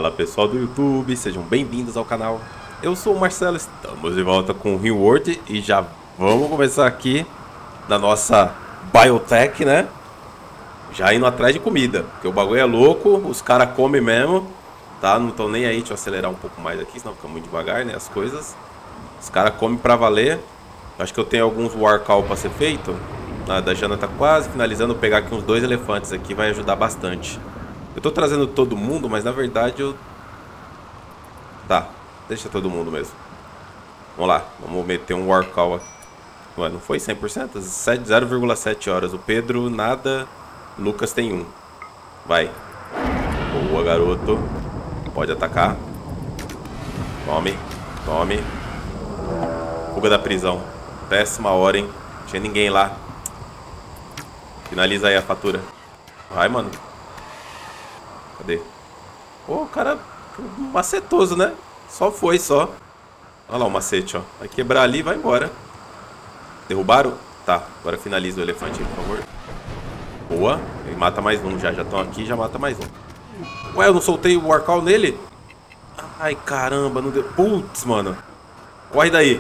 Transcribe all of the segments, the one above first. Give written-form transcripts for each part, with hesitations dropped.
Fala pessoal do YouTube, sejam bem-vindos ao canal. Eu sou o Marcelo, estamos de volta com o RimWorld e já vamos começar aqui na nossa Biotech, né? Já indo atrás de comida, porque o bagulho é louco, os caras comem mesmo, tá? Não estão nem aí, deixa eu acelerar um pouco mais aqui, senão fica muito devagar, né, as coisas. Os caras comem pra valer. Acho que eu tenho alguns Warcall pra ser feito. A da Jana tá quase finalizando, vou pegar aqui uns 2 elefantes aqui, vai ajudar bastante. Eu tô trazendo todo mundo, mas na verdade eu... Tá, deixa todo mundo mesmo. Vamos lá, vamos meter um Warcall aqui. Ué, não foi 100%? 0,7 horas. O Pedro, nada. O Lucas tem 1. Vai. Boa, garoto. Pode atacar. Tome, tome. Fuga da prisão. Péssima hora, hein? Não tinha ninguém lá. Finaliza aí a fatura. Vai, mano. Cadê? Pô, o cara macetoso, né? Só foi, só. Olha lá o macete, ó. Vai quebrar ali e vai embora. Derrubaram? Tá, agora finaliza o elefante aí, por favor. Boa. Ele mata mais um já. Já estão aqui, já mata mais um. Ué, eu não soltei o Warcall nele? Ai, caramba, não deu. Putz, mano. Corre daí.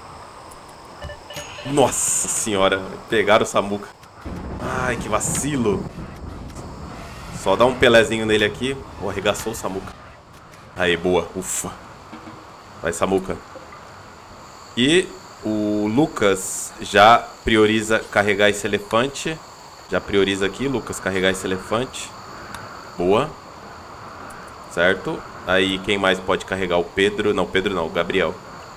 Nossa senhora. Pegaram o Samuca. Ai, que vacilo. Só dá um Pelézinho nele aqui. Oh, arregaçou o Samuca. Aí, boa. Ufa. Vai, Samuca. E o Lucas já prioriza carregar esse elefante. Já prioriza aqui, Lucas, carregar esse elefante. Boa. Certo. Aí, quem mais pode carregar? O Pedro. Não, Pedro não. O Gabriel.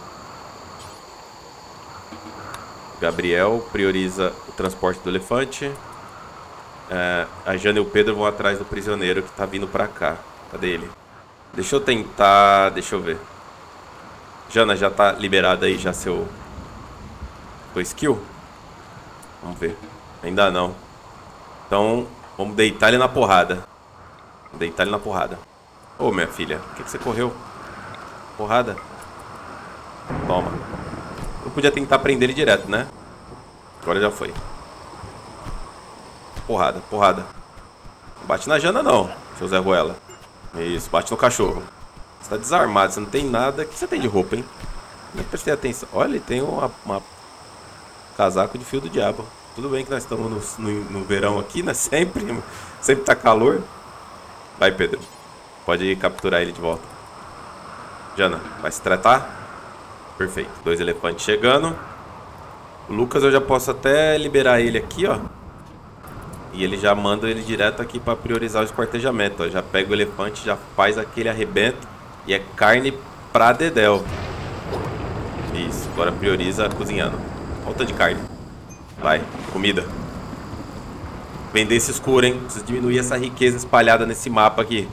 Gabriel prioriza o transporte do elefante. A Jana e o Pedro vão atrás do prisioneiro que tá vindo pra cá. Cadê ele? Deixa eu tentar... Deixa eu ver. Jana, já tá liberado aí já seu skill? Vamos ver. Ainda não. Então, vamos deitar ele na porrada. Deitar ele na porrada. Ô, minha filha, por que você correu? Porrada. Toma. Eu podia tentar prender ele direto, né? Agora já foi. Porrada, porrada. Não bate na Jana não, seu Zé Ruela. Isso, bate no cachorro. Você tá desarmado, você não tem nada. O que você tem de roupa, hein? Nem prestei atenção. Olha, ele tem uma casaco de fio do diabo. Tudo bem que nós estamos no verão aqui, né? Sempre tá calor. Vai, Pedro. Pode ir capturar ele de volta. Jana, vai se tratar? Perfeito. 2 elefantes chegando. O Lucas eu já posso até liberar ele aqui, ó. E ele já manda ele direto aqui para priorizar o esquartejamento, ó. Já pega o elefante, já faz aquele arrebento. E é carne pra dedéu. Isso, agora prioriza cozinhando. Falta de carne. Vai, comida. Vender esse escuro, hein? Precisa diminuir essa riqueza espalhada nesse mapa aqui.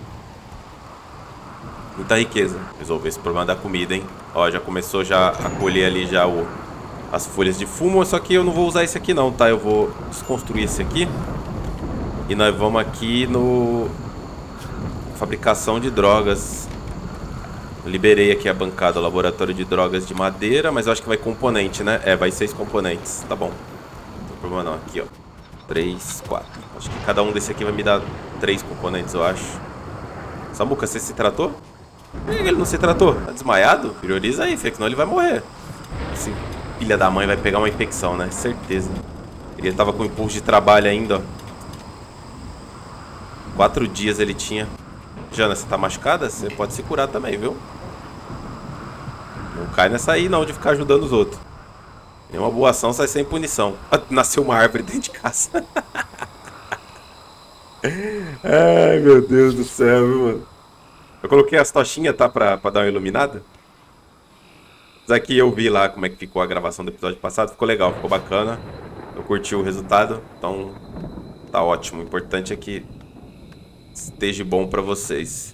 Muita riqueza. Resolver esse problema da comida, hein? Ó, já começou já a colher ali já as folhas de fumo. Só que eu não vou usar esse aqui não, tá? Eu vou desconstruir esse aqui. E nós vamos aqui no... fabricação de drogas. Eu liberei aqui a bancada, o laboratório de drogas de madeira. Mas eu acho que vai componente, né? É, vai 6 componentes. Tá bom. Não tem problema não. Aqui, ó. 3, 4. Acho que cada um desse aqui vai me dar 3 componentes, eu acho. Samuca, você se tratou? Por que ele não se tratou? Tá desmaiado? Prioriza aí, filho, senão ele vai morrer. Esse filha da mãe vai pegar uma infecção, né? Certeza. Ele tava com impulso de trabalho ainda, ó. 4 dias ele tinha. Jana, você tá machucada? Você pode se curar também, viu? Não cai nessa aí não, de ficar ajudando os outros. Nenhuma boa ação sai sem punição. Nasceu uma árvore dentro de casa. Ai, meu Deus do céu, viu, mano? Eu coloquei as tochinhas, tá? Pra dar uma iluminada. Mas aqui eu vi lá como é que ficou a gravação do episódio passado. Ficou legal, ficou bacana. Eu curti o resultado. Então, tá ótimo. O importante é que esteja bom pra vocês.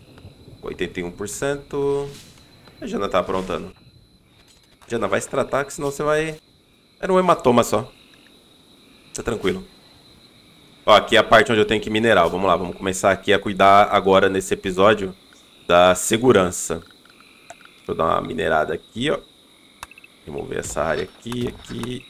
81%. A Jana tá aprontando. Jana, vai se tratar, que senão você vai... Era um hematoma só. Tá tranquilo. Ó, aqui é a parte onde eu tenho que minerar. Vamos lá, vamos começar aqui a cuidar agora nesse episódio da segurança. Deixa eu dar uma minerada aqui, ó. Remover essa área aqui, aqui.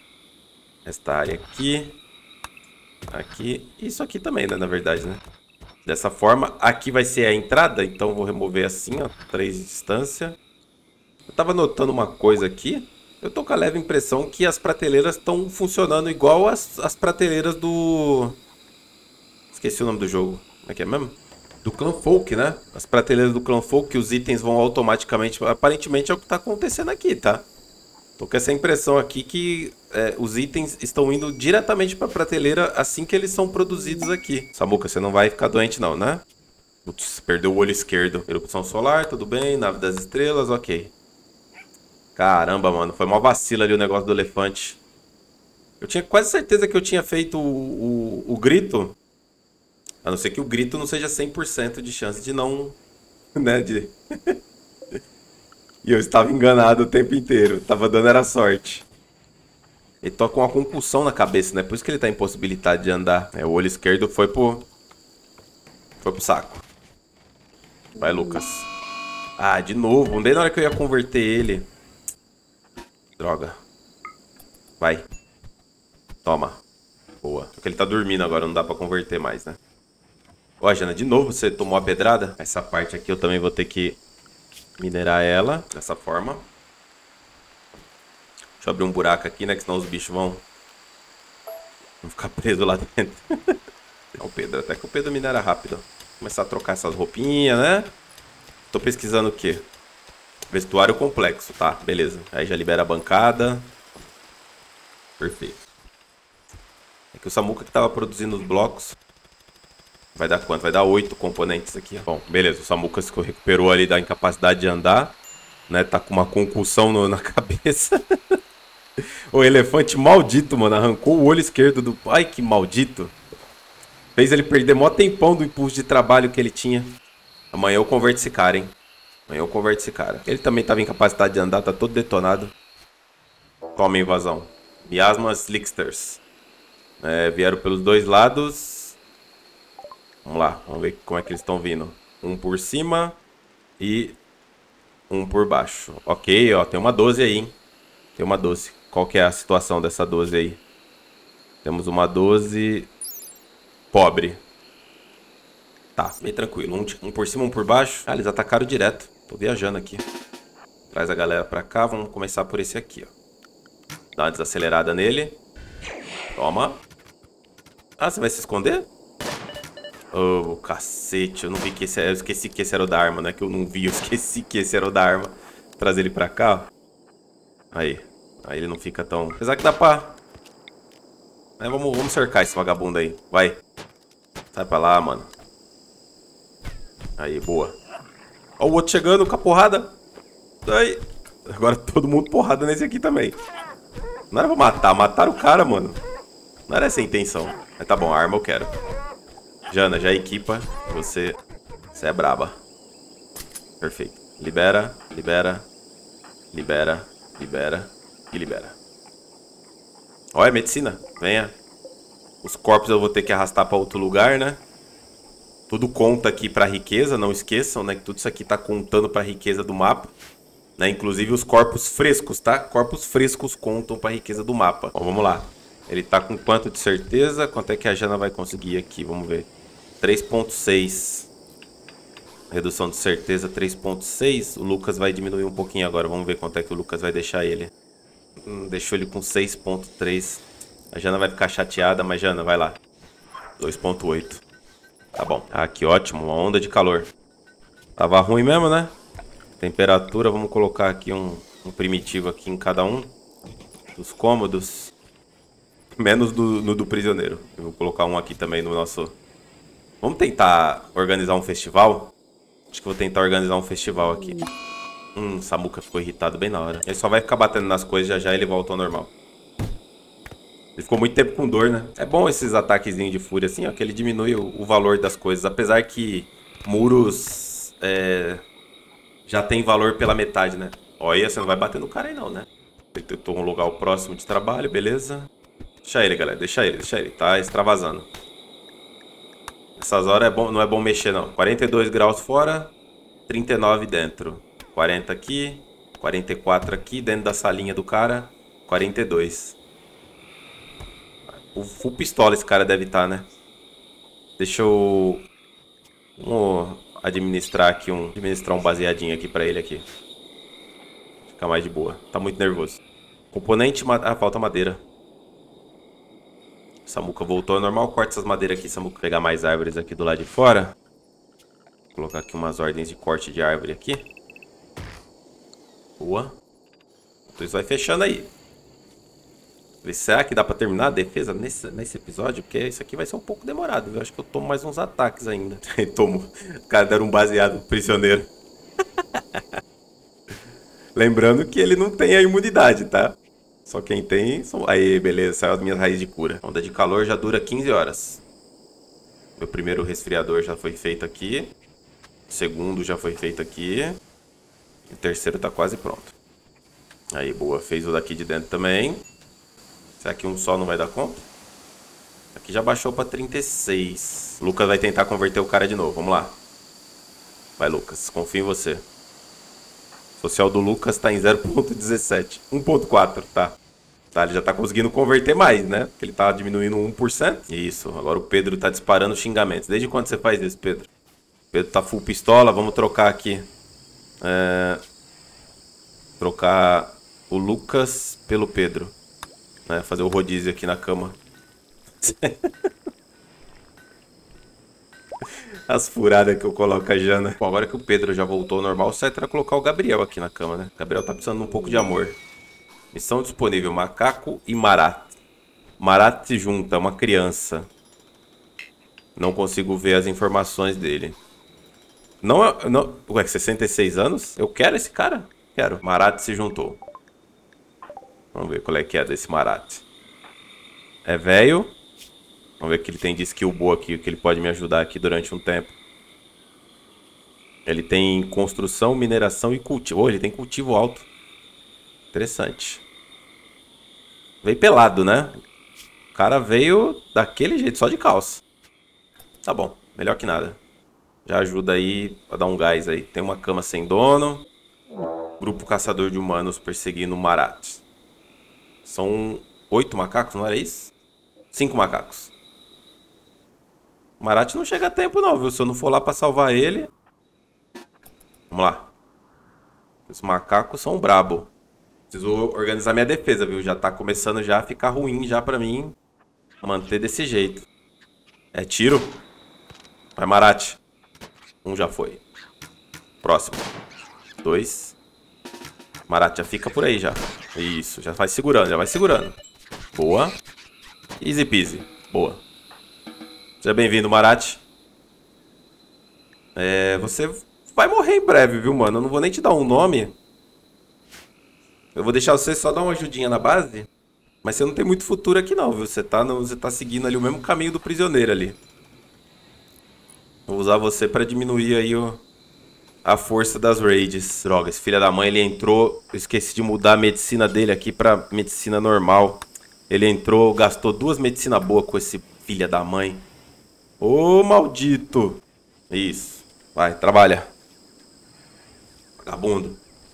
Esta área aqui. Aqui. Isso aqui também, né, na verdade, né? Dessa forma, aqui vai ser a entrada, então vou remover assim, ó, 3 de distância. Eu tava notando uma coisa aqui. Eu tô com a leve impressão que as prateleiras estão funcionando igual as prateleiras do... Esqueci o nome do jogo. Como é que é mesmo? Do Clan Folk, né? As prateleiras do Clan Folk, que os itens vão automaticamente... Aparentemente é o que tá acontecendo aqui, tá? Tô com essa impressão aqui que os itens estão indo diretamente pra prateleira assim que eles são produzidos aqui. Samuca, você não vai ficar doente não, né? Putz, perdeu o olho esquerdo. Erupção solar, tudo bem. Nave das estrelas, ok. Caramba, mano. Foi uma vacila ali o negócio do elefante. Eu tinha quase certeza que eu tinha feito o grito. A não ser que o grito não seja 100% de chance de não... Né, de... E eu estava enganado o tempo inteiro. Tava dando era sorte. Ele toca com uma concussão na cabeça, né? Por isso que ele tá impossibilitado de andar. O olho esquerdo foi pro saco. Vai, Lucas. Ah, de novo. Bem na hora que eu ia converter ele. Droga. Vai. Toma. Boa. Porque ele tá dormindo agora, não dá pra converter mais, né? Ó, Jana, de novo você tomou a pedrada? Essa parte aqui eu também vou ter que minerar ela dessa forma. Deixa eu abrir um buraco aqui, né? Que senão os bichos vão ficar presos lá dentro. O Pedro, até que o Pedro minera rápido. Começar a trocar essas roupinhas, né? Tô pesquisando o quê? Vestuário complexo, tá, beleza. Aí já libera a bancada. Perfeito. É que o Samuca que tava produzindo os blocos. Vai dar quanto? Vai dar 8 componentes aqui. Bom, beleza. O Samuca se recuperou ali da incapacidade de andar. Né? Tá com uma concussão na cabeça. O elefante maldito, mano. Arrancou o olho esquerdo do... Ai, que maldito. Fez ele perder mó tempão do impulso de trabalho que ele tinha. Amanhã eu converto esse cara, hein. Amanhã eu converto esse cara. Ele também tava em capacidade de andar. Tá todo detonado. Toma invasão. Miasma Slicksters. Vieram pelos dois lados. Vamos lá, vamos ver como é que eles estão vindo. Um por cima e um por baixo. Ok, ó, tem uma 12 aí, hein? Tem uma 12. Qual que é a situação dessa 12 aí? Temos uma 12 pobre. Tá, bem tranquilo. Um por cima, um por baixo. Ah, eles atacaram direto. Tô viajando aqui. Traz a galera pra cá. Vamos começar por esse aqui, ó. Dá uma desacelerada nele. Toma. Ah, você vai se esconder? Oh, cacete, eu não vi que esse... Eu esqueci que esse era o da arma, né? Que eu não vi, eu esqueci que esse era o da arma. Trazer ele pra cá, ó. Aí ele não fica tão... Apesar que dá pra... vamos cercar esse vagabundo aí. Vai. Sai pra lá, mano. Aí, boa. Ó o outro chegando com a porrada. Aí. Agora todo mundo porrada nesse aqui também. Não era pra matar, mataram o cara, mano. Não era essa a intenção. Mas tá bom, a arma eu quero. Jana, já equipa. Você é braba. Perfeito. Libera, libera, libera, libera e libera. Olha, medicina. Venha. Os corpos eu vou ter que arrastar pra outro lugar, né? Tudo conta aqui pra riqueza, não esqueçam, né? Que tudo isso aqui tá contando pra riqueza do mapa. Né? Inclusive os corpos frescos, tá? Corpos frescos contam pra riqueza do mapa. Bom, vamos lá. Ele tá com quanto de certeza? Quanto é que a Jana vai conseguir aqui? Vamos ver. 3.6. Redução de certeza 3.6. O Lucas vai diminuir um pouquinho agora. Vamos ver quanto é que o Lucas vai deixar ele. Deixou ele com 6.3. A Jana vai ficar chateada, mas Jana, vai lá. 2.8. Tá bom. Ah, que ótimo. Uma onda de calor. Tava ruim mesmo, né? Temperatura, vamos colocar aqui um primitivo aqui em cada um dos cômodos. Menos no do prisioneiro. Eu vou colocar um aqui também no nosso... Vamos tentar organizar um festival? Acho que vou tentar organizar um festival aqui. Samuca ficou irritado bem na hora. Ele só vai ficar batendo nas coisas, já já ele volta ao normal. Ele ficou muito tempo com dor, né? É bom esses ataquezinhos de fúria assim, ó, que ele diminui o valor das coisas. Apesar que muros já tem valor pela metade, né? Olha, você não vai bater no cara aí não, né? Ele tentou um lugar próximo de trabalho, beleza. Deixa ele, galera, deixa ele. Tá extravasando. Essas horas não é bom mexer, não. 42 graus fora, 39 dentro. 40 aqui, 44 aqui, dentro da salinha do cara, 42. O full pistola esse cara deve estar, né? Deixa eu Vamos administrar aqui administrar um baseadinho aqui pra ele aqui. Fica mais de boa. Tá muito nervoso. Componente... Ah, falta madeira. Samuca voltou. É normal, corta essas madeiras aqui. Samuca pegar mais árvores aqui do lado de fora. Vou colocar aqui umas ordens de corte de árvore aqui. Boa. Então isso vai fechando aí. Será que dá pra terminar a defesa nesse episódio? Porque isso aqui vai ser um pouco demorado, viu? Acho que eu tomo mais uns ataques ainda. Tomo. O cara deram um baseado prisioneiro. Lembrando que ele não tem a imunidade, tá? Só quem tem... Aí, beleza. Saiu as minhas raízes de cura. Onda de calor já dura 15 horas. Meu primeiro resfriador já foi feito aqui. O segundo já foi feito aqui. O terceiro tá quase pronto. Aí, boa. Fez o daqui de dentro também. Será que um só não vai dar conta? Aqui já baixou pra 36. Lucas vai tentar converter o cara de novo. Vamos lá. Vai, Lucas. Confio em você. Social do Lucas tá em 0.17. 1.4, tá. Tá, ele já tá conseguindo converter mais, né? Porque ele tá diminuindo 1%. Isso. Agora o Pedro tá disparando xingamentos. Desde quando você faz isso, Pedro? Pedro tá full pistola. Vamos trocar aqui. Trocar o Lucas pelo Pedro. Fazer o rodízio aqui na cama. As furadas que eu coloco a Jana. Bom, agora que o Pedro já voltou ao normal, o certo era colocar o Gabriel aqui na cama, né? O Gabriel tá precisando de um pouco de amor. Missão disponível, Macaco e Marat. Marat se junta, uma criança. Não consigo ver as informações dele. Não. Ué, 66 anos? Eu quero esse cara? Quero. Marat se juntou. Vamos ver qual é que é desse Marat. É velho. Vamos ver o que ele tem de skill boa aqui, que ele pode me ajudar aqui durante um tempo. Ele tem construção, mineração e cultivo. Oh, ele tem cultivo alto. Interessante. Veio pelado, né? O cara veio daquele jeito, só de calça. Tá bom, melhor que nada. Já ajuda aí a dar um gás aí. Tem uma cama sem dono. Grupo caçador de humanos perseguindo Marat. São 8 macacos, não era isso? 5 macacos. O Marat não chega a tempo não, viu? Se eu não for lá pra salvar ele... Vamos lá. Os macacos são brabo. Preciso organizar minha defesa, viu? Já tá começando já a ficar ruim já pra mim manter desse jeito. É tiro. Vai, Marat. Um já foi. Próximo. 2. Marat, já fica por aí já. Isso, já vai segurando, já vai segurando. Boa. Easy peasy. Boa. Seja bem-vindo, Marat. Você vai morrer em breve, viu, mano? Eu não vou nem te dar um nome. Eu vou deixar você só dar uma ajudinha na base. Mas você não tem muito futuro aqui não, viu? Você tá seguindo ali o mesmo caminho do prisioneiro ali. Vou usar você pra diminuir aí a força das raids. Droga, esse filho da mãe, ele entrou... Eu esqueci de mudar a medicina dele aqui pra medicina normal. Ele entrou, gastou 2 medicinas boas com esse filho da mãe. Ô, maldito. Isso. Vai, trabalha. Vagabundo.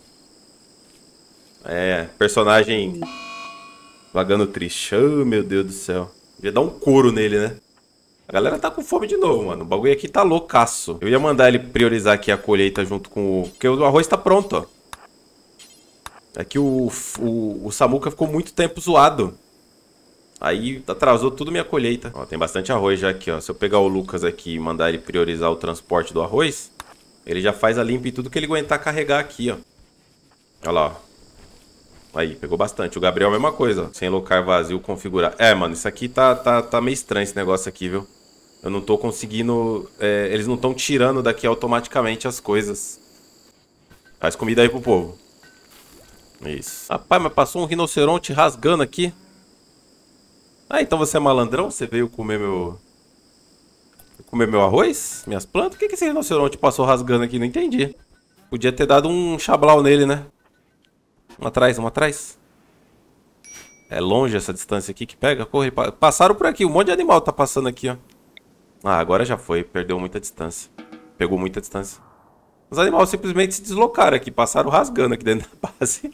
Personagem vagando triste. Oh, meu Deus do céu. Devia dar um couro nele, né? A galera tá com fome de novo, mano. O bagulho aqui tá loucaço. Eu ia mandar ele priorizar aqui a colheita junto com o... Porque o arroz tá pronto, ó. É que o Samuca ficou muito tempo zoado. Aí atrasou tudo minha colheita. Ó, tem bastante arroz já aqui, ó. Se eu pegar o Lucas aqui e mandar ele priorizar o transporte do arroz, ele já faz a limpa e tudo que ele aguentar carregar aqui, ó. Olha lá, ó. Aí, pegou bastante. O Gabriel, a mesma coisa, ó. Sem local vazio configurar. Mano, isso aqui tá meio estranho esse negócio aqui, viu? Eu não tô conseguindo... eles não estão tirando daqui automaticamente as coisas. Faz comida aí pro povo. Isso. Rapaz, mas passou um rinoceronte rasgando aqui. Ah, então você é malandrão? Você veio comer meu... Comer meu arroz? Minhas plantas? Por que esse rinoceronte passou rasgando aqui? Não entendi. Podia ter dado um chablau nele, né? Um atrás, um atrás. É longe essa distância aqui que pega? Corre. Passaram por aqui. Um monte de animal tá passando aqui, ó. Ah, agora já foi. Perdeu muita distância. Pegou muita distância. Os animais simplesmente se deslocaram aqui. Passaram rasgando aqui dentro da base.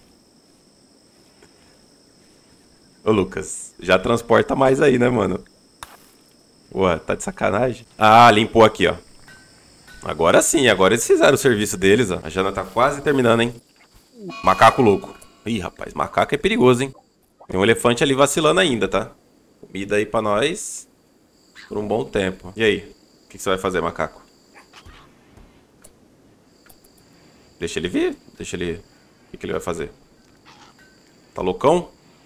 Ô, Lucas. Já transporta mais aí, né, mano? Ué, tá de sacanagem? Ah, limpou aqui, ó. Agora sim, agora eles fizeram o serviço deles, ó. A Jana tá quase terminando, hein? Macaco louco. Ih, rapaz, macaco é perigoso, hein? Tem um elefante ali vacilando ainda, tá? Comida aí pra nós por um bom tempo. E aí? O que você vai fazer, macaco? Deixa ele vir. Deixa ele... O que ele vai fazer? Tá loucão?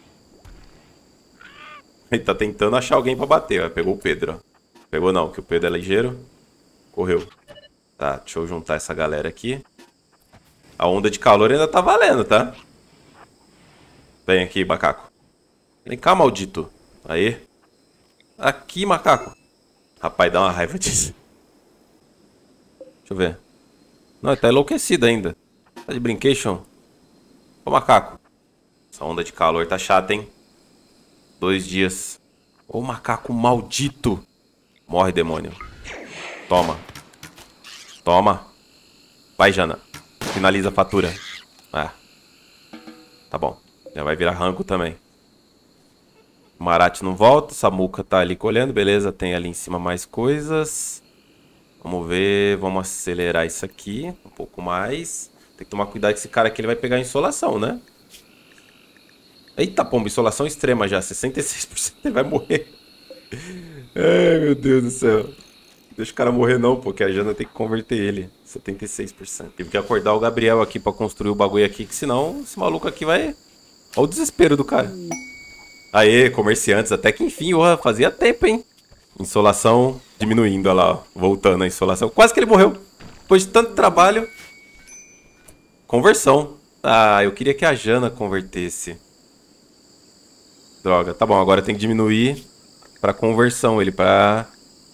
Ele tá tentando achar alguém pra bater, ó. Pegou o Pedro, ó. Pegou não, que o Pedro é ligeiro. Correu. Tá, deixa eu juntar essa galera aqui. A onda de calor ainda tá valendo, tá? Vem aqui, macaco. Vem cá, maldito. Aí. Aqui, macaco. Rapaz, dá uma raiva disso. Deixa eu ver. Não, ele tá enlouquecido ainda. Tá de brincation. Ô, macaco. Essa onda de calor tá chata, hein? 2 dias. Ô, macaco maldito. Morre, demônio. Toma. Toma. Vai, Jana. Finaliza a fatura. Ah. Tá bom. Já vai virar rango também. O Marat não volta. Samuca tá ali colhendo. Beleza, tem ali em cima mais coisas. Vamos ver. Vamos acelerar isso aqui. Um pouco mais. Tem que tomar cuidado que esse cara aqui ele vai pegar insolação, né? Eita, pomba. Insolação extrema já. 66%. Ele vai morrer. Ai, meu Deus do céu. Deixa o cara morrer não, porque a Jana tem que converter ele. 76%. Tive que acordar o Gabriel aqui pra construir o bagulho aqui, que senão esse maluco aqui vai... Olha o desespero do cara. Aê, comerciantes, até que enfim, ó, fazia tempo, hein? Insolação diminuindo, olha lá, ó, voltando a insolação. Quase que ele morreu. Depois de tanto trabalho. Conversão. Ah, eu queria que a Jana convertesse. Droga, tá bom, agora tem que diminuir pra conversão ele, pra...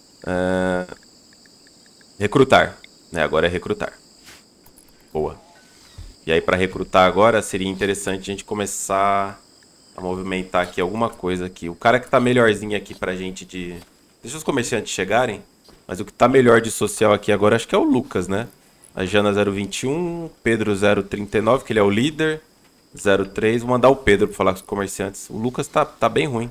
recrutar, né? Agora é recrutar. Boa. E aí pra recrutar agora seria interessante a gente começar a movimentar aqui alguma coisa aqui. O cara que tá melhorzinho aqui pra gente de... Deixa os comerciantes chegarem. Mas o que tá melhor de social aqui agora acho que é o Lucas, né? A Jana 021, Pedro 039, que ele é o líder. 03, vou mandar o Pedro pra falar com os comerciantes. O Lucas tá bem ruim.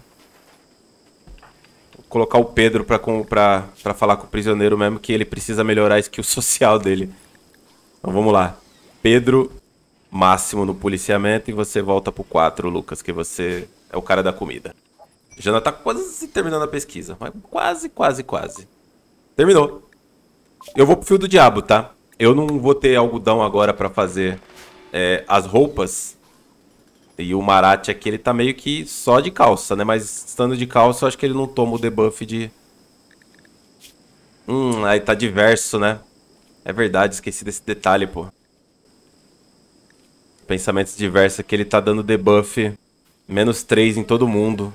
Colocar o Pedro pra falar com o prisioneiro mesmo, que ele precisa melhorar a skill social dele. Então vamos lá. Pedro, máximo no policiamento, e você volta pro 4, Lucas, que você é o cara da comida. Já tá quase terminando a pesquisa, mas quase. Terminou. Eu vou pro fio do diabo, tá? Eu não vou ter algodão agora pra fazer as roupas. E o Marat aqui, ele tá meio que só de calça, né? Mas estando de calça, eu acho que ele não toma o debuff de... aí tá diverso, né? É verdade, esqueci desse detalhe, pô. Pensamentos diversos aqui, ele tá dando debuff -3 em todo mundo.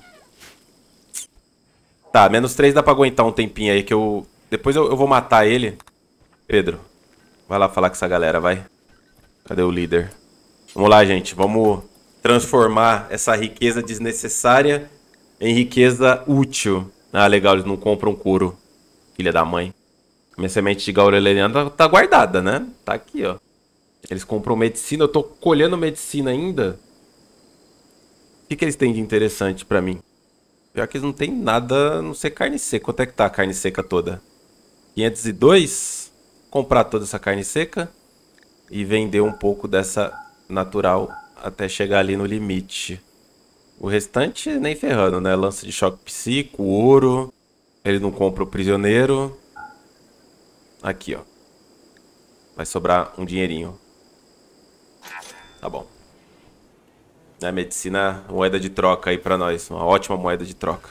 Tá, -3 dá pra aguentar um tempinho aí que eu... Depois eu vou matar ele. Pedro, vai lá falar com essa galera, vai. Cadê o líder? Vamos lá, gente, vamos... transformar essa riqueza desnecessária em riqueza útil. Ah, legal, eles não compram couro. Filha da mãe. Minha semente de gaureliana tá guardada, né? Tá aqui, ó. Eles compram medicina, eu tô colhendo medicina ainda. O que eles têm de interessante pra mim? Pior que eles não tem nada, a não ser carne seca. Quanto é que tá a carne seca toda? 502. Comprar toda essa carne seca e vender um pouco dessa natural até chegar ali no limite. O restante nem ferrando, né? Lança de choque psíquico, ouro. Ele não compra o prisioneiro. Aqui, ó. Vai sobrar um dinheirinho. Tá bom. A medicina, moeda de troca aí pra nós. Uma ótima moeda de troca.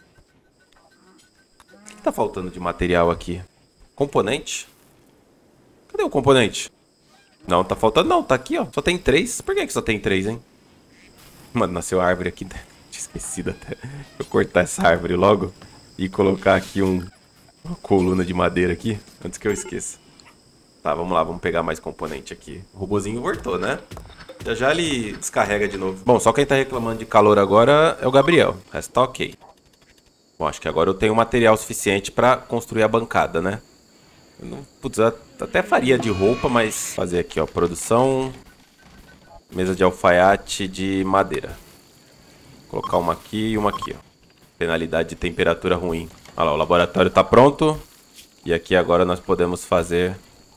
O que tá faltando de material aqui? Componente? Cadê o componente? Não, tá faltando não, tá aqui, ó. Só tem 3. Por que só tem 3, hein? Mano, nasceu a árvore aqui. Tinha esquecido até. Eu cortar essa árvore logo e colocar aqui uma coluna de madeira aqui, antes que eu esqueça. Tá, vamos lá, vamos pegar mais componente aqui. O robozinho voltou, né? Já ele descarrega de novo. Bom, só quem tá reclamando de calor agora é o Gabriel. O resto tá ok. Bom, acho que agora eu tenho material suficiente pra construir a bancada, né? Eu não, putz, eu até faria de roupa, mas... Fazer aqui, ó, produção... Mesa de alfaiate de madeira. Colocar uma aqui e uma aqui, ó. Penalidade de temperatura ruim. Olha lá, o laboratório tá pronto. E aqui agora nós podemos fazer...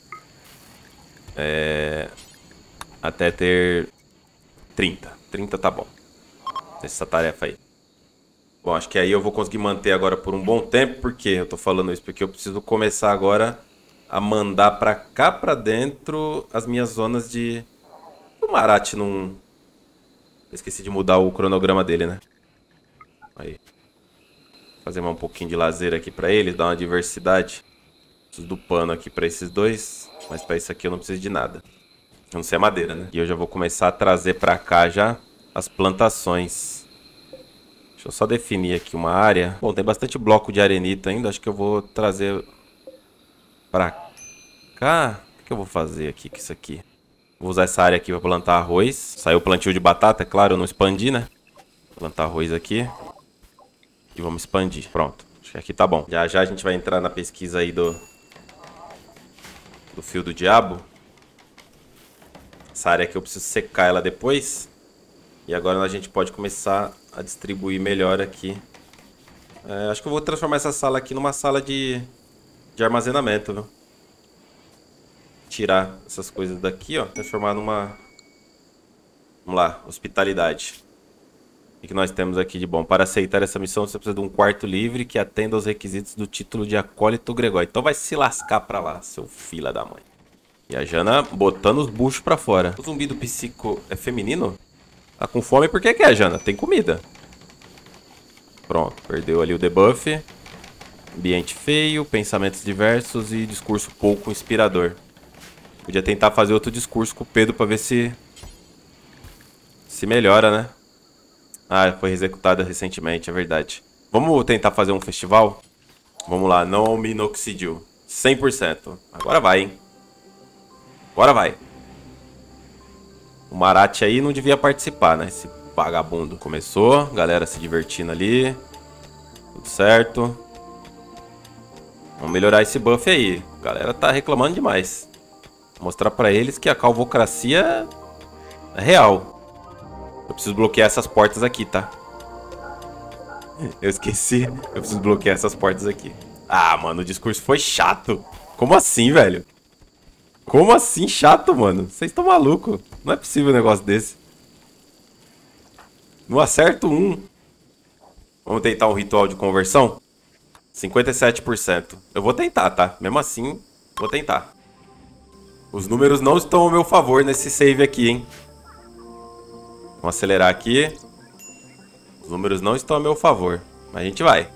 até ter 30. 30 tá bom. Essa tarefa aí. Bom, acho que aí eu vou conseguir manter agora por um bom tempo. Por que eu tô falando isso? Porque eu preciso começar agora a mandar pra cá pra dentro as minhas zonas de... O Marat não... Esqueci de mudar o cronograma dele, né? Aí. Fazer um pouquinho de lazer aqui pra ele, dar uma diversidade. Preciso do pano aqui pra esses dois. Mas pra isso aqui eu não preciso de nada. A não ser madeira, né? E eu já vou começar a trazer pra cá já as plantações. Deixa eu só definir aqui uma área. Bom, tem bastante bloco de arenita ainda. Acho que eu vou trazer pra cá. O que eu vou fazer aqui com isso aqui? Vou usar essa área aqui pra plantar arroz. Saiu o plantio de batata, é claro, eu não expandi, né? Vou plantar arroz aqui. E vamos expandir. Pronto. Acho que aqui tá bom. Já já a gente vai entrar na pesquisa aí do fio do diabo. Essa área aqui eu preciso secar ela depois. E agora a gente pode começar a distribuir melhor aqui. Acho que eu vou transformar essa sala aqui numa sala de armazenamento, viu? Tirar essas coisas daqui, ó. Transformar numa... Vamos lá, hospitalidade. O que nós temos aqui de bom? Para aceitar essa missão, você precisa de um quarto livre que atenda aos requisitos do título de acólito Gregório. Então vai se lascar pra lá, seu filho da mãe. E a Jana botando os buchos pra fora. O zumbido psico é feminino? Tá com fome por que é, Jana? Tem comida. Pronto, perdeu ali o debuff. Ambiente feio, pensamentos diversos e discurso pouco inspirador. Podia tentar fazer outro discurso com o Pedro pra ver se melhora, né? Ah, foi executada recentemente, é verdade. Vamos tentar fazer um festival? Vamos lá, não ao minoxidil. 100%. Agora vai, hein? Agora vai. O Marat aí não devia participar, né? Esse vagabundo. Começou, galera se divertindo ali. Tudo certo. Vamos melhorar esse buff aí. A galera tá reclamando demais. Vou mostrar pra eles que a calvocracia é real. Eu preciso bloquear essas portas aqui, tá? Eu esqueci. Eu preciso bloquear essas portas aqui. Ah, mano, o discurso foi chato. Como assim, velho? Como assim chato, mano? Vocês estão malucos. Não é possível um negócio desse. Não acerto um. Vamos tentar um ritual de conversão? 57%. Eu vou tentar, tá? Mesmo assim, vou tentar. Os números não estão ao meu favor nesse save aqui, hein? Vamos acelerar aqui. Os números não estão a meu favor. Mas a gente vai.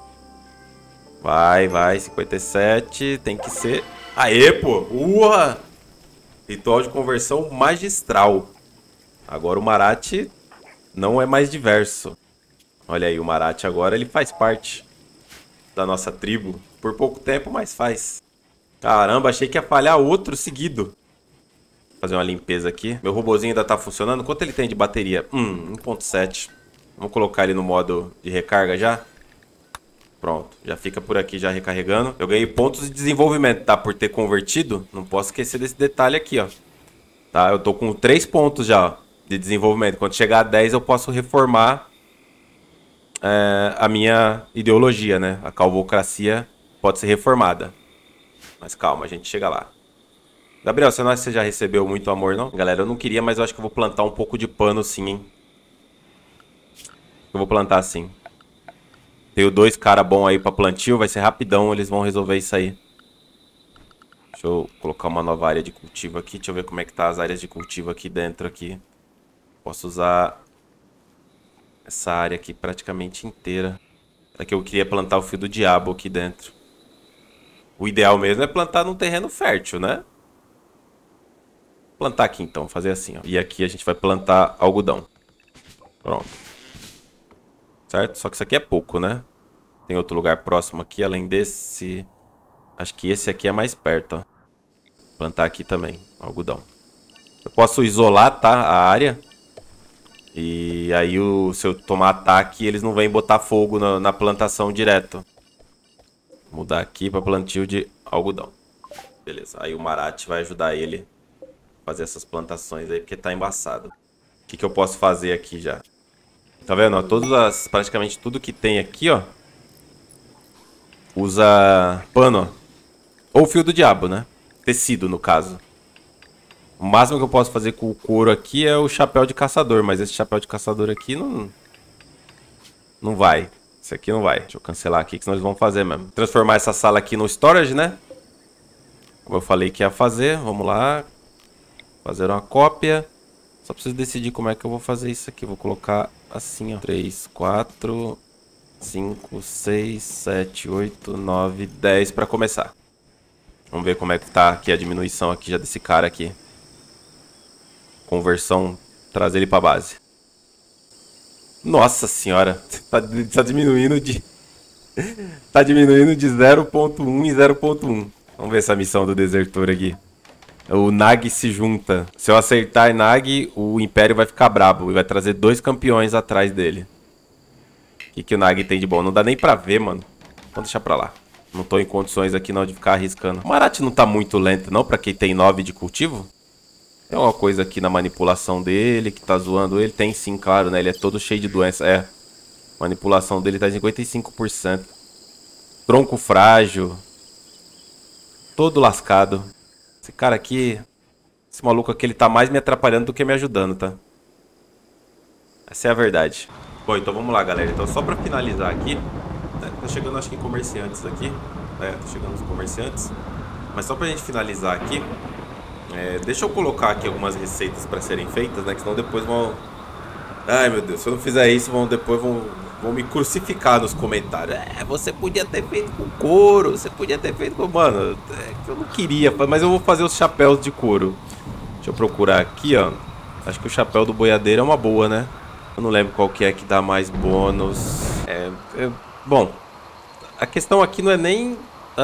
Vai. 57. Tem que ser... Aê, pô! Uha! Ritual de conversão magistral. Agora o Marat não é mais diverso. Olha aí, o Marat agora ele faz parte da nossa tribo. Por pouco tempo, mas faz. Caramba, achei que ia falhar outro seguido. Fazer uma limpeza aqui. Meu robozinho ainda tá funcionando. Quanto ele tem de bateria? 1.7. Vamos colocar ele no modo de recarga já. Pronto, já fica por aqui já recarregando. Eu ganhei pontos de desenvolvimento, tá? Por ter convertido. Não posso esquecer desse detalhe aqui, ó. Tá? Eu tô com 3 pontos já, ó, de desenvolvimento. Quando chegar a 10 eu posso reformar a minha ideologia, né? A calvocracia pode ser reformada. Mas calma, a gente chega lá. Gabriel, você não acha que você já recebeu muito amor, não? Galera, eu não queria, mas eu acho que eu vou plantar um pouco de pano sim, hein? Eu vou plantar sim. Tenho 2 cara bom aí pra plantio, vai ser rapidão, eles vão resolver isso aí. Deixa eu colocar uma nova área de cultivo aqui, deixa eu ver como é que tá as áreas de cultivo aqui dentro aqui. Posso usar essa área aqui praticamente inteira. É que eu queria plantar o fio do diabo aqui dentro. O ideal mesmo é plantar num terreno fértil, né? Plantar aqui então, fazer assim, ó. E aqui a gente vai plantar algodão. Pronto. Certo? Só que isso aqui é pouco, né? Tem outro lugar próximo aqui, além desse. Acho que esse aqui é mais perto, ó. Plantar aqui também, algodão. Eu posso isolar, tá? A área. E aí, se eu tomar ataque, eles não vêm botar fogo na plantação direto. Vou mudar aqui para plantio de algodão. Beleza, aí o Marat vai ajudar ele a fazer essas plantações aí, porque tá embaçado. O que eu posso fazer aqui já? Tá vendo? Ó, praticamente tudo que tem aqui, ó, usa pano, ó. Ou fio do diabo, né? Tecido, no caso. O máximo que eu posso fazer com o couro aqui é o chapéu de caçador. Mas esse chapéu de caçador aqui não vai. Esse aqui não vai. Deixa eu cancelar aqui, que senão eles vão fazer mesmo. Transformar essa sala aqui no storage, né? Como eu falei que ia fazer. Vamos lá. Fazer uma cópia. Só preciso decidir como é que eu vou fazer isso aqui. Vou colocar assim, ó. 3, 4, 5, 6, 7, 8, 9, 10 para começar. Vamos ver como é que tá aqui a diminuição aqui já desse cara aqui. Conversão, trazer ele para base. Nossa senhora, tá diminuindo de tá diminuindo de 0.1 em 0.1. Vamos ver essa missão do desertor aqui. O Nag se junta. Se eu acertar Nag, o Império vai ficar brabo e vai trazer 2 campeões atrás dele. O que o Nag tem de bom? Não dá nem pra ver, mano. Vamos deixar pra lá. Não tô em condições aqui não de ficar arriscando. O Marat não tá muito lento não pra quem tem 9 de cultivo? Tem uma coisa aqui na manipulação dele que tá zoando ele. Tem sim, claro, né? Ele é todo cheio de doença. É. A manipulação dele tá em 55%. Tronco frágil. Todo lascado. Esse cara aqui... Esse maluco aqui, ele tá mais me atrapalhando do que me ajudando, tá? Essa é a verdade. Bom, então vamos lá, galera. Então só pra finalizar aqui... Tá chegando, acho que, em comerciantes aqui. Tá chegando os comerciantes. Mas só pra gente finalizar aqui... deixa eu colocar aqui algumas receitas para serem feitas, né? Que senão depois vão... Ai, meu Deus, se eu não fizer isso, depois vão me crucificar nos comentários. Você podia ter feito com couro, você podia ter feito com... Mano, eu não queria, mas eu vou fazer os chapéus de couro. Deixa eu procurar aqui, ó. Acho que o chapéu do boiadeiro é uma boa, né? Eu não lembro qual que é que dá mais bônus. Bom, a questão aqui não é nem...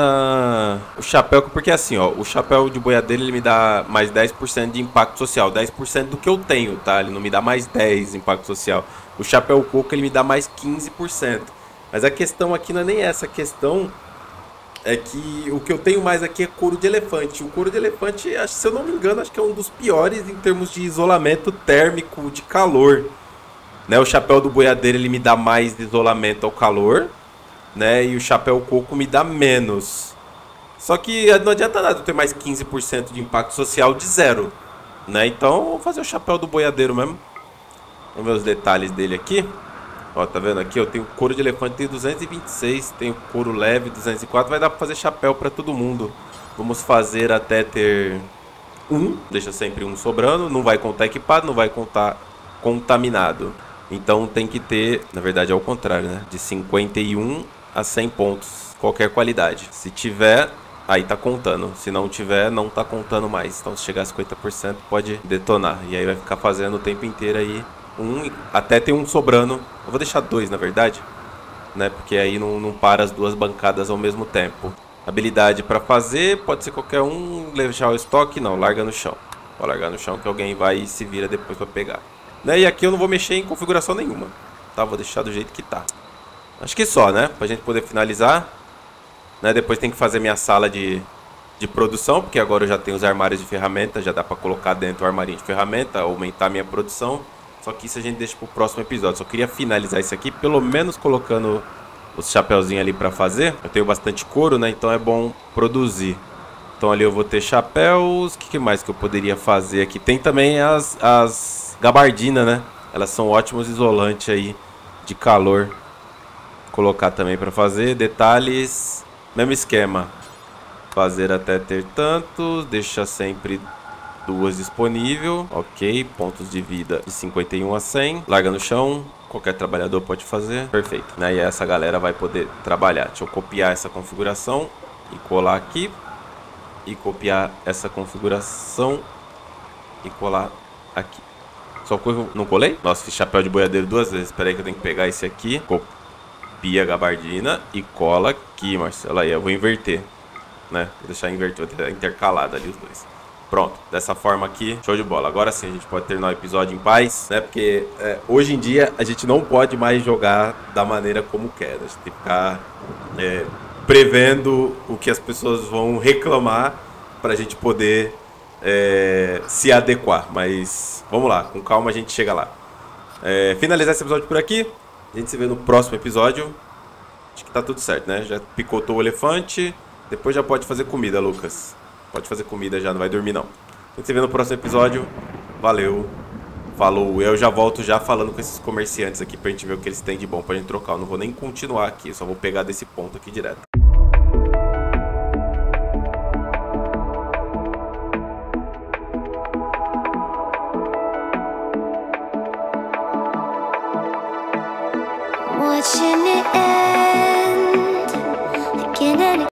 o chapéu, porque assim, ó, o chapéu de boiadeiro ele me dá mais 10% de impacto social, 10% do que eu tenho, tá? Ele não me dá mais 10% de impacto social. O chapéu coco ele me dá mais 15%. Mas a questão aqui não é nem essa, a questão é que o que eu tenho mais aqui é couro de elefante. O couro de elefante, se eu não me engano, acho que é um dos piores em termos de isolamento térmico de calor, né? O chapéu do boiadeiro ele me dá mais isolamento ao calor, né? E o chapéu coco me dá menos. Só que não adianta nada eu ter mais 15% de impacto social de 0, né? Então vou fazer o chapéu do boiadeiro mesmo. Vamos ver os detalhes dele aqui. Ó, tá vendo aqui? Eu tenho couro de elefante, tem 226. Tenho couro leve, 204. Vai dar pra fazer chapéu pra todo mundo. Vamos fazer até ter 1. Deixa sempre 1 sobrando. Não vai contar equipado, não vai contar contaminado. Então tem que ter, na verdade é o contrário, né? De 51 a 100 pontos, qualquer qualidade. Se tiver, aí tá contando. Se não tiver, não tá contando mais. Então se chegar a 50% pode detonar. E aí vai ficar fazendo o tempo inteiro aí até ter 1 sobrando. Eu vou deixar 2 na verdade, né? Porque aí não para as 2 bancadas ao mesmo tempo. Habilidade pra fazer, pode ser qualquer um. Deixar o estoque, não, larga no chão. Vou largar no chão que alguém vai e se vira depois pra pegar, né? E aqui eu não vou mexer em configuração nenhuma, tá? Vou deixar do jeito que tá. Acho que só, né? Pra gente poder finalizar, né? Depois tem que fazer minha sala de produção, porque agora eu já tenho os armários de ferramenta. Já dá pra colocar dentro o armarinho de ferramenta, aumentar minha produção. Só que isso a gente deixa pro próximo episódio. Só queria finalizar isso aqui, pelo menos colocando os chapéuzinhos ali pra fazer. Eu tenho bastante couro, né? Então é bom produzir. Então ali eu vou ter chapéus. O que mais que eu poderia fazer aqui? Tem também as gabardinas, né? Elas são ótimos isolantes aí de calor. Vou colocar também para fazer. Detalhes, mesmo esquema. Fazer até ter tantos. Deixa sempre 2 disponível. Ok, pontos de vida de 51 a 100. Larga no chão. Qualquer trabalhador pode fazer. Perfeito, né? E essa galera vai poder trabalhar. Deixa eu copiar essa configuração e colar aqui. E copiar essa configuração e colar aqui. Só que eu não colei? Nossa, fiz chapéu de boiadeiro 2 vezes. Espera aí que eu tenho que pegar esse aqui. Copia a gabardina e cola aqui, Marcelo. Aí eu vou inverter, né? Vou deixar invertido, vou deixar intercalado ali os dois. Pronto, dessa forma aqui, show de bola. Agora sim a gente pode terminar o episódio em paz, né? Porque hoje em dia a gente não pode mais jogar da maneira como quer. A gente tem que ficar prevendo o que as pessoas vão reclamar pra gente poder se adequar. Mas vamos lá, com calma a gente chega lá. Finalizar esse episódio por aqui. A gente se vê no próximo episódio. Acho que tá tudo certo, né? Já picotou o elefante. Depois já pode fazer comida, Lucas. Pode fazer comida já, não vai dormir não. A gente se vê no próximo episódio. Valeu. Falou. Eu já volto já falando com esses comerciantes aqui pra gente ver o que eles têm de bom pra gente trocar. Eu não vou nem continuar aqui, eu só vou pegar desse ponto aqui direto. Watching it